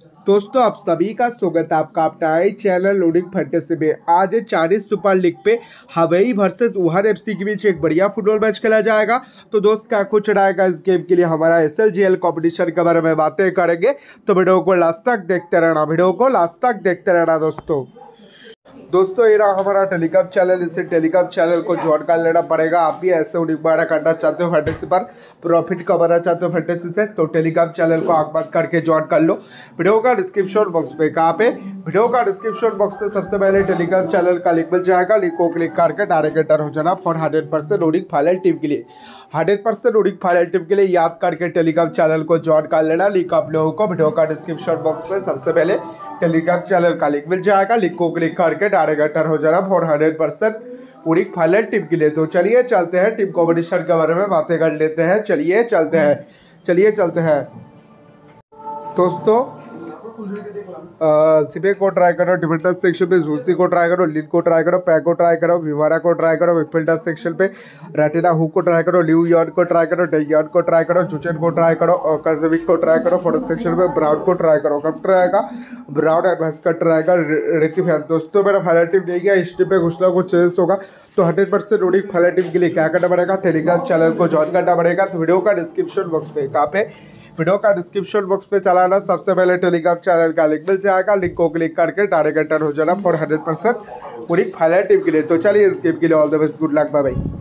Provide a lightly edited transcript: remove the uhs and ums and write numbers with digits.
दोस्तों आप सभी का स्वागत है आपका अपना ही चैनल लोडिंग फैंटेसी में। आज चाइनीज सुपर लीग पे हवेई वर्सेस वुहान एफसी के बीच एक बढ़िया फुटबॉल मैच खेला जाएगा। तो दोस्त क्या कुछ रहेगा इस गेम के लिए हमारा एसएलजीएल कंपटीशन के बारे में बातें करेंगे, तो वीडियो को लास्ट तक देखते रहना दोस्तों ये रहा हमारा टेलीग्राम चैनल। इसे टेलीग्राम चैनल को ज्वाइन कर लेना पड़ेगा। आप भी ऐसे उड़ीबाड़ा करना चाहते हो फैंटेसी पर, प्रॉफिट कमाना चाहते हो फैंटेसी से, तो टेलीग्राम चैनल को आग बंद करके ज्वाइन कर लो। वीडियो का डिस्क्रिप्शन बॉक्स पे कहाँ पे, वीडियो का डिस्क्रिप्शन बॉक्स पे सबसे पहले टेलीग्राम चैनल का लिंक मिल जाएगा। लिंक को क्लिक करके डायरेक्ट एंटर हो जाना फॉर 100% रोडिंग फाइनल टीम के लिए। 100% रोडिंग फाइनल टीम के लिए याद करके टेलीग्राम चैनल को ज्वाइन कर लेना। लिंक आप लोगों को वीडियो का डिस्क्रिप्शन बॉक्स पे सबसे पहले टेलीग्राम चैनल का लिंक मिल जाएगा। लिंक को क्लिक करके डायरेक्ट एंटर हो जाना फॉर 100% पूरी फाइनल टीम के लिए। तो चलिए चलते हैं टीम कॉम्बिनेशन के बारे में बातें कर लेते हैं। चलिए चलते हैं दोस्तों। सिपे को ट्राई करो, डिफेंडर सेक्शन पे जूसी को ट्राई करो, लिन को ट्राई करो, पैक को ट्राई करो, विवारा को ट्राई करो, मिडफील्डर सेक्शन पे रेटिना हु को ट्राई करो, लिव यॉन को ट्राई करो, डेयन को ट्राई करो, जुचन को ट्राई करो और कजविक को ट्राई करो। फॉरवर्ड सेक्शन पे ब्राउन को ट्राई करो। कब ट्राई आएगा? ब्राउन एडवांस का ट्राई कर रेती फैन। दोस्तों मेरा फाइनल टीम नहीं है, इस टीम पे कुछ ना कुछ चेंज होगा। तो 100% रोडिंग फाइनल टीम के लिए क्या करना पड़ेगा? टेलीग्राम चैनल को ज्वाइन करना पड़ेगा। तो वीडियो का डिस्क्रिप्शन बॉक्स पे कहाँ पे, वीडियो का डिस्क्रिप्शन बॉक्स पे चलाना, सबसे पहले टेलीग्राम चैनल का लिंक मिल जाएगा। लिंक को क्लिक करके डायरेक्ट एंटर हो जाना फॉर 100% पूरी फाइनल टीम के लिए। तो चलिए इस गेम के लिए all the best, good luck, bye bye.